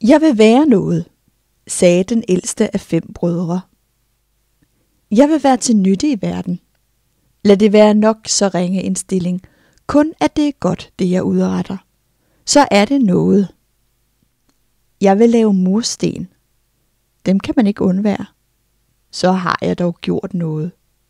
Jeg vil være noget, sagde den ældste af 5 brødre. Jeg vil være til nytte i verden. Lad det være nok så ringe en stilling, kun at det er godt, det jeg udretter. Så er det noget. Jeg vil lave mursten. Dem kan man ikke undvære. Så har jeg dog gjort noget.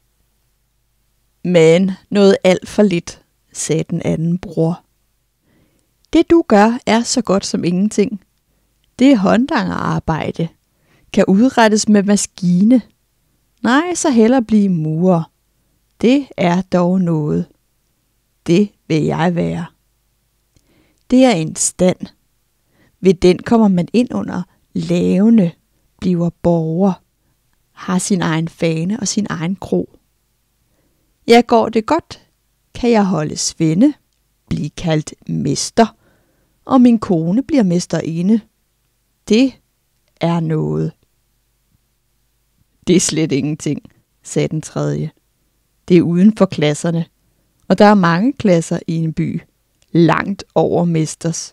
Men noget alt for lidt, sagde den anden bror. Det du gør er så godt som ingenting. Det er håndlangerarbejde. Kan udrettes med maskine. Nej, så hellere blive murer. Det er dog noget. Det vil jeg være. Det er en stand. Ved den kommer man ind under lavene, bliver borger, har sin egen fane og sin egen kro. Ja, går det godt, kan jeg holde svende, blive kaldt mester, og min kone bliver mesterinde. Det er noget. Det er slet ingenting, sagde den tredje. Det er uden for klasserne, og der er mange klasser i en by, langt over mesters.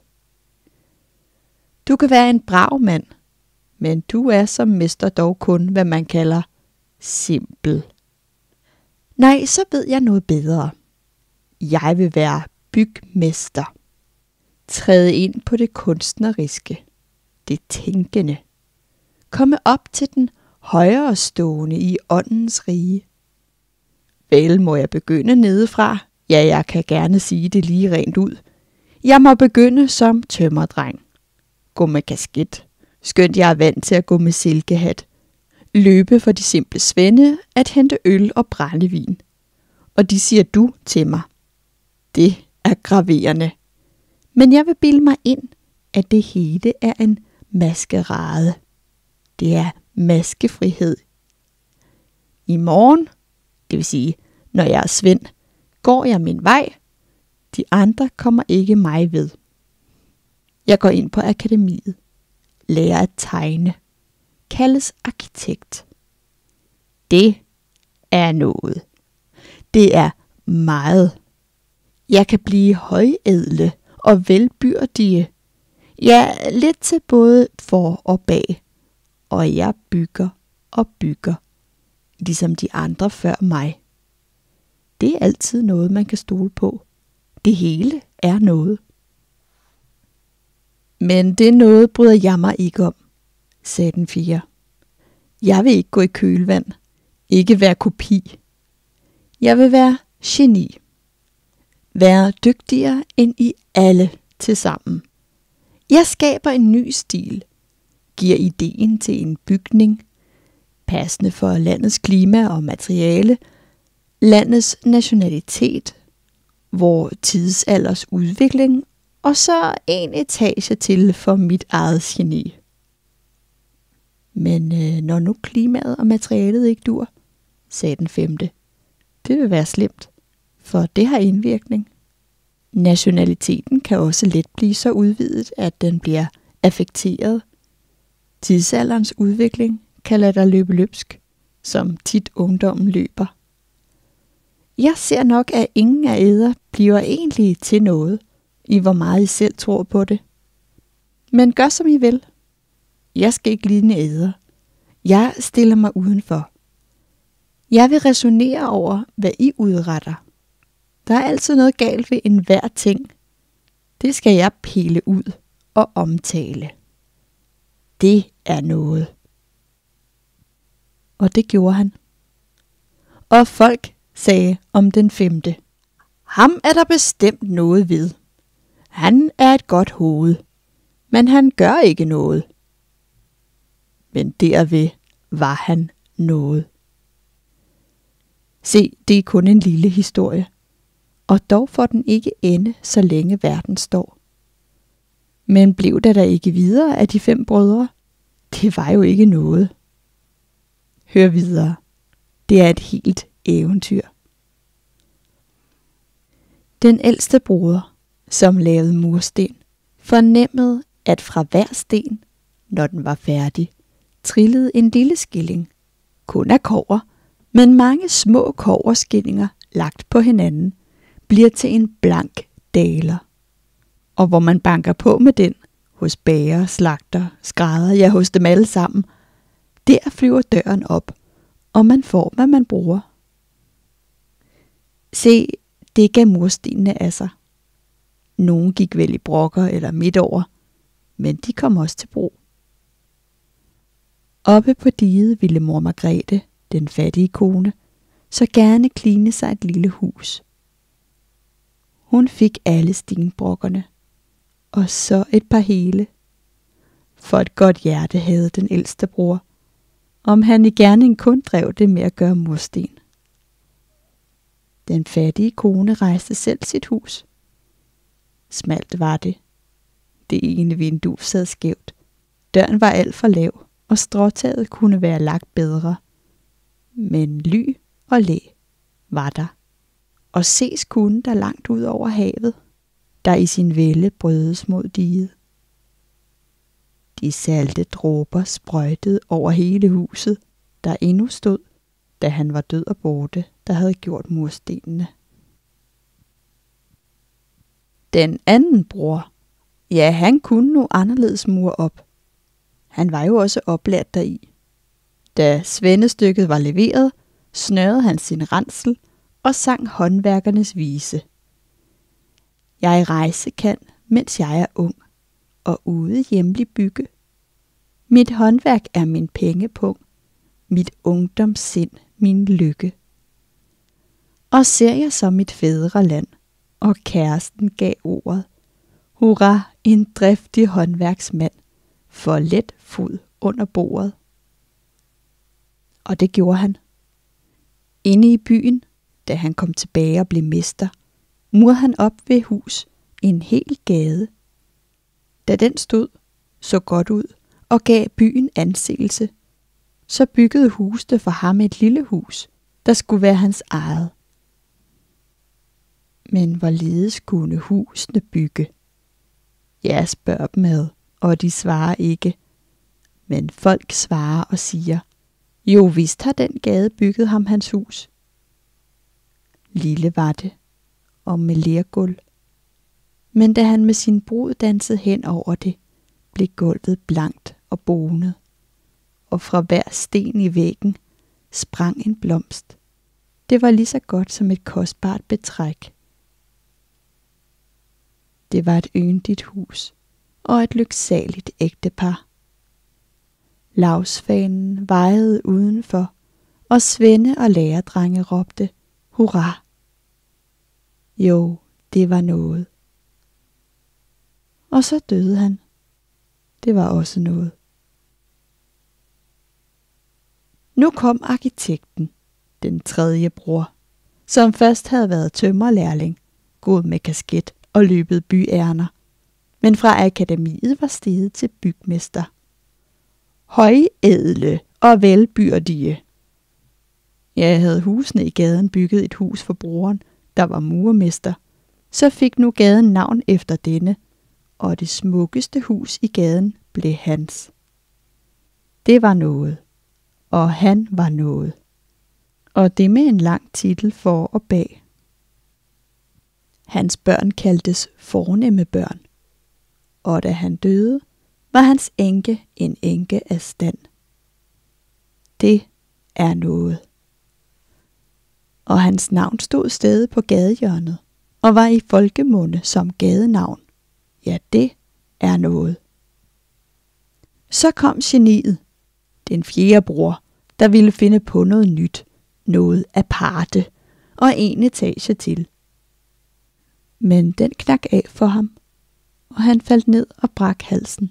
Du kan være en brav mand, men du er som mester dog kun, hvad man kalder simpel. Nej, så ved jeg noget bedre. Jeg vil være bygmester. Træde ind på det kunstneriske, det tænkende. Komme op til den højere stående i åndens rige. Vel må jeg begynde nedefra. Ja, jeg kan gerne sige det lige rent ud. Jeg må begynde som tømmerdreng. Gå med kasket, skønt jeg er vant til at gå med silkehat. Løbe for de simple svende, at hente øl og brændevin. Og de siger du til mig. Det er graverende. Men jeg vil bilde mig ind, at det hele er en maskerade. Det er maskefrihed. I morgen, det vil sige, når jeg er Svend, går jeg min vej. De andre kommer ikke mig ved. Jeg går ind på akademiet, lærer at tegne, kaldes arkitekt. Det er noget. Det er meget. Jeg kan blive højædle og velbyrdige. Ja, lidt til både for og bag. Og jeg bygger og bygger, ligesom de andre før mig. Det er altid noget, man kan stole på. Det hele er noget. Men det noget bryder jeg mig ikke om, sagde den 4. Jeg vil ikke gå i kølvand, ikke være kopi. Jeg vil være geni. Være dygtigere end I alle tilsammen. Jeg skaber en ny stil, giver ideen til en bygning, passende for landets klima og materiale, landets nationalitet, vor tidsalders udvikling, og så en etage til for mit eget geni. Men når nu klimaet og materialet ikke dur, sagde den 5. Det vil være slemt, for det har indvirkning. Nationaliteten kan også let blive så udvidet, at den bliver affekteret. Tidsalderens udvikling kan lade dig løbe løbsk, som tit ungdommen løber. Jeg ser nok, at ingen af eder bliver egentlig til noget, i hvor meget I selv tror på det. Men gør som I vil. Jeg skal ikke ligne eder. Jeg stiller mig udenfor. Jeg vil resonere over, hvad I udretter. Der er altid noget galt ved enhver ting. Det skal jeg pille ud og omtale. Det er noget. Og det gjorde han. Og folk sagde om den 5. Ham er der bestemt noget ved. Han er et godt hoved, men han gør ikke noget. Men derved var han noget. Se, det er kun en lille historie, og dog får den ikke ende, så længe verden står. Men blev der da ikke videre af de 5 brødre? Det var jo ikke noget. Hør videre. Det er et helt eventyr. Den ældste broder, som lavede mursten, fornemmede, at fra hver sten, når den var færdig, trillede en lille skilling. Kun af kobber, men mange små kobberskillinger lagt på hinanden, bliver til en blank daler. Og hvor man banker på med den, hos bager, slagter, skrædder, ja hos dem alle sammen. Der flyver døren op, og man får, hvad man bruger. Se, det gav murstenene af sig. Nogle gik vel i brokker eller midt over, men de kom også til brug. Oppe på diget ville mor Margrethe, den fattige kone, så gerne kline sig et lille hus. Hun fik alle stenbrokkerne, og så et par hele. For et godt hjerte havde den ældste bror, om han i gerning kun drev det med at gøre mursten. Den fattige kone rejste selv sit hus. Smalt var det. Det ene vindue sad skævt. Døren var alt for lav, og stråtaget kunne være lagt bedre. Men ly og læ var der. Og ses kunne der langt ud over havet, der i sin vælde brødes mod diget. De salte dråber sprøjtede over hele huset, der endnu stod, da han var død og borte, der havde gjort murstenene. Den anden bror, ja, han kunne nu anderledes mure op. Han var jo også oplært deri. Da svendestykket var leveret, snørede han sin ransel og sang håndværkernes vise. Jeg rejse kan, mens jeg er ung, og ude hjemlig bygge. Mit håndværk er min pengepung, mit ungdomssind min lykke. Og ser jeg så mit fædreland, og kæresten gav ordet. Hurra, en driftig håndværksmand, for let fod under bordet. Og det gjorde han. Inde i byen, da han kom tilbage og blev mester, murede han op ved hus en hel gade. Da den stod, så godt ud og gav byen anseelse, så byggede Huste for ham et lille hus, der skulle være hans eget. Men hvorledes kunne husene bygge? Jeg spørger dem ad, og de svarer ikke. Men folk svarer og siger, jo vist har den gade bygget ham hans hus. Lille var det, og med lergulv. Men da han med sin brud dansede hen over det, blev gulvet blankt og bonet, og fra hver sten i væggen sprang en blomst. Det var lige så godt som et kostbart betræk. Det var et yndigt hus og et lyksaligt ægtepar. Lavsfanen vejede udenfor, og svende og læredrenge råbte, hurra! Jo, det var noget. Og så døde han. Det var også noget. Nu kom arkitekten, den tredje bror, som først havde været tømrerlærling, gået med kasket og løbet byærner, men fra akademiet var steget til bygmester. Højædle og velbyrdige. Jeg havde husene i gaden bygget et hus for broren, der var murermester, så fik nu gaden navn efter denne, og det smukkeste hus i gaden blev hans. Det var noget, og han var noget, og det med en lang titel for og bag. Hans børn kaldtes fornemme børn, og da han døde, var hans enke en enke af stand. Det er noget. Og hans navn stod stadig på gadehjørnet, og var i folkemunde som gadenavn. Ja, det er noget. Så kom geniet, den fjerde bror, der ville finde på noget nyt, noget aparte og en etage til. Men den knak af for ham, og han faldt ned og brak halsen.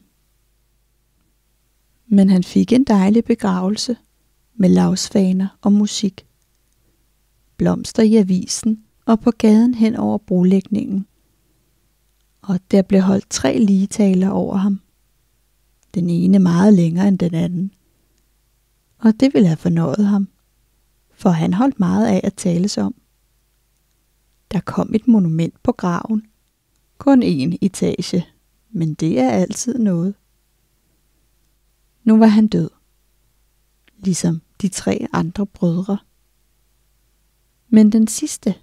Men han fik en dejlig begravelse med lavsfaner og musik. Blomster i avisen og på gaden hen over brolægningen. Og der blev holdt 3 ligetaler over ham. Den ene meget længere end den anden. Og det ville have fornøjet ham, for han holdt meget af at tales om. Der kom et monument på graven. Kun 1 etage, men det er altid noget. Nu var han død, ligesom de 3 andre brødre. Men den sidste,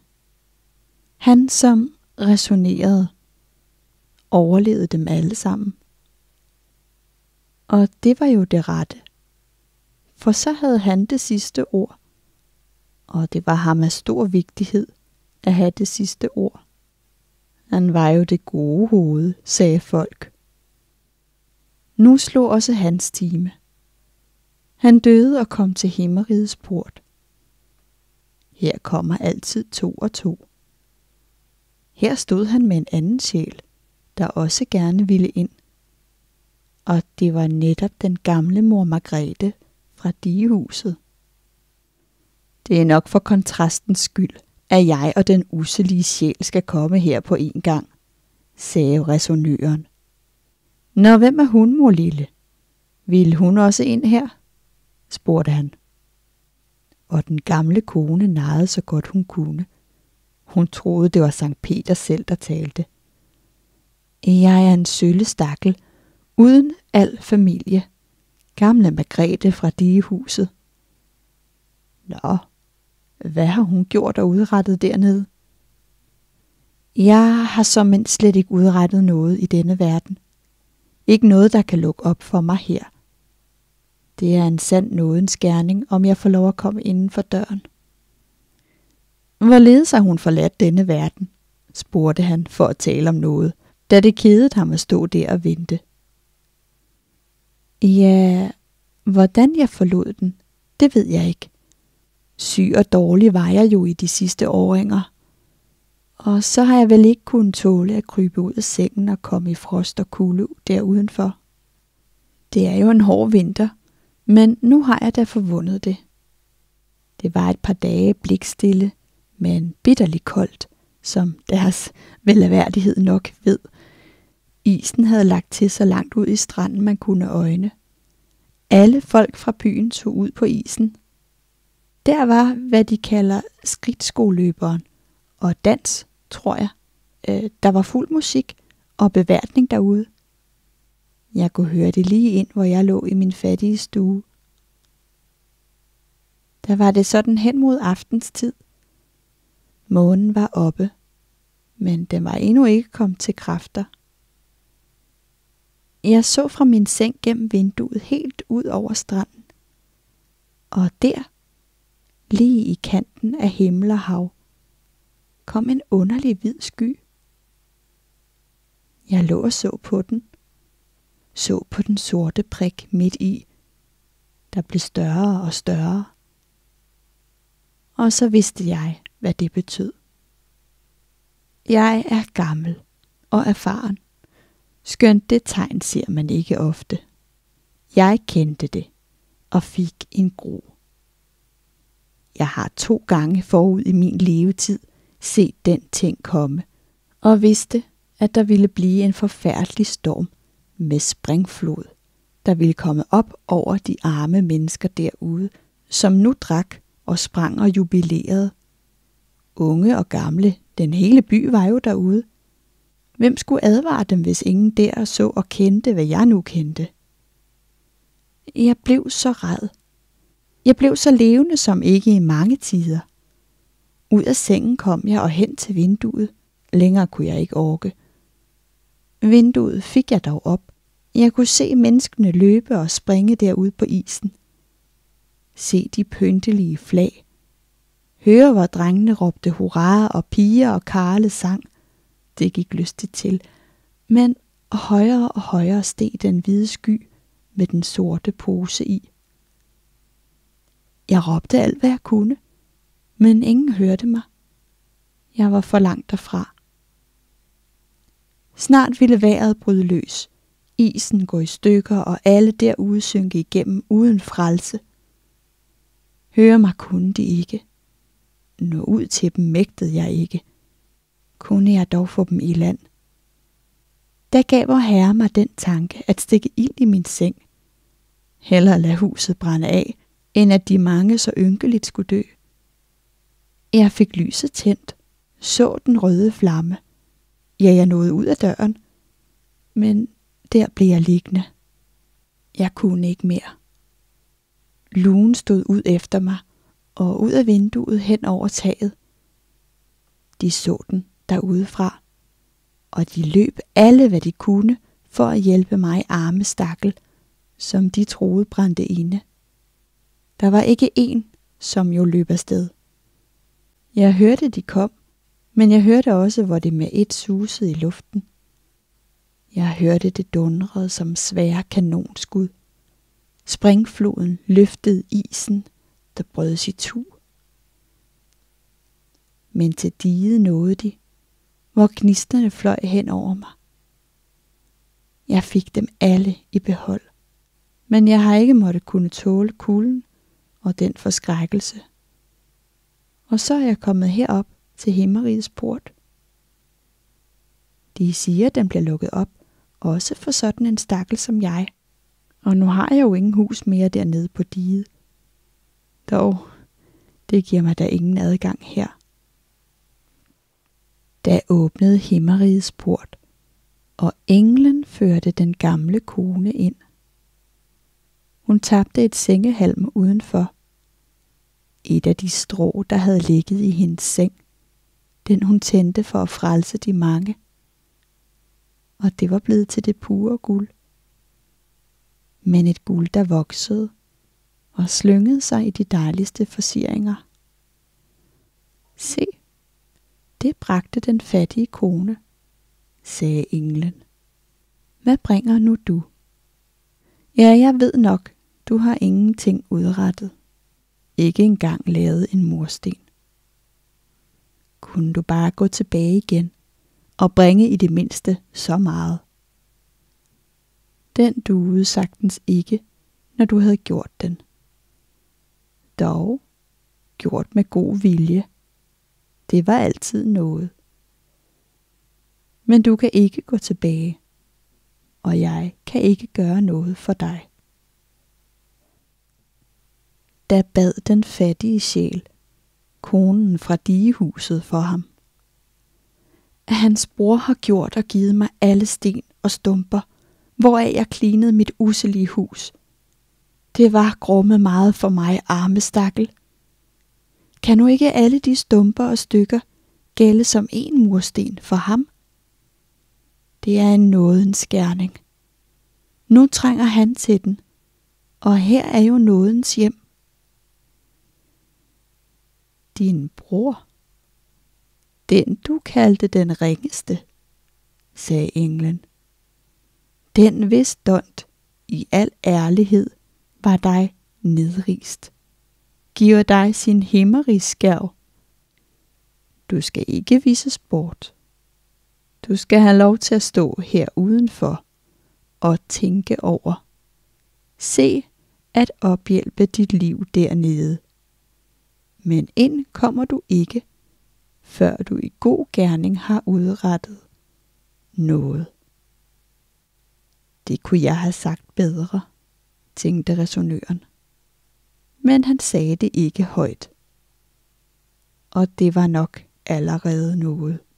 han som resonerede, overlevede dem alle sammen, Og det var jo det rette. For så havde han det sidste ord. Og det var ham af stor vigtighed at have det sidste ord. Han var jo det gode hoved, sagde folk. Nu slog også hans time. Han døde og kom til himmerigets port. Her kommer altid 2 og 2. Her stod han med en anden sjæl, der også gerne ville ind. Og det var netop den gamle mor Margrethe fra digehuset. Det er nok for kontrastens skyld, at jeg og den usselige sjæl skal komme her på en gang, sagde ræsonnøren. Nå, hvem er hun, mor lille? Ville hun også ind her? Spurgte han. Og den gamle kone narrede så godt hun kunne. Hun troede, det var Sankt Peter selv, der talte. Jeg er en sølle stakkel, uden al familie. Gamle Margrethe fra digehuset. Nå, hvad har hun gjort og udrettet dernede? Jeg har såmænd slet ikke udrettet noget i denne verden. Ikke noget, der kan lukke op for mig her. Det er en sand nådens gerning, om jeg får lov at komme inden for døren. Hvorledes har hun forladt denne verden? Spurgte han for at tale om noget, da det kedede ham at stå der og vente. Ja, hvordan jeg forlod den, det ved jeg ikke. Syg og dårlig var jeg jo i de sidste årringer. Og så har jeg vel ikke kunnet tåle at krybe ud af sengen og komme i frost og kulde der udenfor. Det er jo en hård vinter, men nu har jeg da forvundet det. Det var et par dage blikstille, men bitterligt koldt, som deres velaværdighed nok ved. Isen havde lagt til så langt ud i stranden, man kunne øjne. Alle folk fra byen tog ud på isen. Der var, hvad de kalder skridtskoløberen, og dans, tror jeg. Der var fuld musik og beværtning derude. Jeg kunne høre det lige ind, hvor jeg lå i min fattige stue. Der var det sådan hen mod aftenstid. Månen var oppe, men den var endnu ikke kommet til kræfter. Jeg så fra min seng gennem vinduet helt ud over stranden. Og der, lige i kanten af himmel og hav, kom en underlig hvid sky. Jeg lå og så på den. Så på den sorte prik midt i, der blev større og større. Og så vidste jeg, hvad det betød. Jeg er gammel og erfaren. Skønt det tegn ser man ikke ofte. Jeg kendte det og fik en gru. Jeg har 2 gange forud i min levetid set den ting komme, og vidste, at der ville blive en forfærdelig storm med springflod, der ville komme op over de arme mennesker derude, som nu drak og sprang og jubilerede. Unge og gamle, den hele by var jo derude. Hvem skulle advare dem, hvis ingen der så og kendte, hvad jeg nu kendte? Jeg blev så ræd. Jeg blev så levende som ikke i mange tider. Ud af sengen kom jeg og hen til vinduet. Længere kunne jeg ikke orke. Vinduet fik jeg dog op. Jeg kunne se menneskene løbe og springe derude på isen. Se de pyntelige flag. Høre, hvor drengene råbte hurra, og piger og karle sang. Det gik lystigt til. Men højere og højere steg den hvide sky med den sorte pose i. Jeg råbte alt, hvad jeg kunne, men ingen hørte mig. Jeg var for langt derfra. Snart ville vejret bryde løs. Isen gå i stykker, og alle derude synke igennem uden frelse. Høre mig kunne de ikke. Nå ud til dem mægtede jeg ikke. Kunne jeg dog få dem i land. Da gav vor Herre mig den tanke at stikke ild i min seng. Hellere lade huset brænde af, end at de mange så ynkeligt skulle dø. Jeg fik lyset tændt, så den røde flamme. Ja, jeg nåede ud af døren, men der blev jeg liggende. Jeg kunne ikke mere. Lugen stod ud efter mig, og ud af vinduet hen over taget. De så den derudefra, og de løb alle, hvad de kunne, for at hjælpe mig arme stakkel, som de troede brændte inde. Der var ikke en, som jo løb afsted. Jeg hørte, de kom, men jeg hørte også, hvor det med et susede i luften. Jeg hørte det dundrede som svære kanonskud. Springfloden løftede isen, der brøds i tu. Men til diget nåede de, hvor gnisterne fløj hen over mig. Jeg fik dem alle i behold, men jeg har ikke måttet kunne tåle kulden og den forskrækkelse. Og så er jeg kommet herop til Himmerigets port. De siger, at den bliver lukket op, også for sådan en stakkel som jeg. Og nu har jeg jo ingen hus mere dernede på diget. Dog, det giver mig da ingen adgang her. Da åbnede Himmerigets port, og englen førte den gamle kone ind. Hun tabte et sengehalm udenfor. Et af de strå, der havde ligget i hendes seng. Den hun tændte for at frelse de mange. Og det var blevet til det pure guld. Men et guld, der voksede og slyngede sig i de dejligste forsieringer. Se, det bragte den fattige kone, sagde englen. Hvad bringer nu du? Ja, jeg ved nok, du har ingenting udrettet. Ikke engang lavet en mursten. Kunne du bare gå tilbage igen og bringe i det mindste så meget? Den duede sagtens ikke, når du havde gjort den. Dog, gjort med god vilje. Det var altid noget. Men du kan ikke gå tilbage, og jeg kan ikke gøre noget for dig. Da bad den fattige sjæl, konen fra digehuset, for ham. Hans bror har gjort og givet mig alle sten og stumper, hvoraf jeg klinede mit uselige hus. Det var grumme meget for mig, arme stakkel. Kan nu ikke alle de stumper og stykker gælde som en mursten for ham? Det er en nådens gerning. Nu trænger han til den, og her er jo nådens hjem. Din bror, den du kaldte den ringeste, sagde englen. Den hvis dont i al ærlighed var dig nedrigst, giver dig sin himmerigsskærv. Du skal ikke vises bort. Du skal have lov til at stå her udenfor og tænke over. Se at ophjælpe dit liv dernede. Men ind kommer du ikke, før du i god gerning har udrettet noget. Det kunne jeg have sagt bedre, tænkte ræsonnøren. Men han sagde det ikke højt. Og det var nok allerede noget.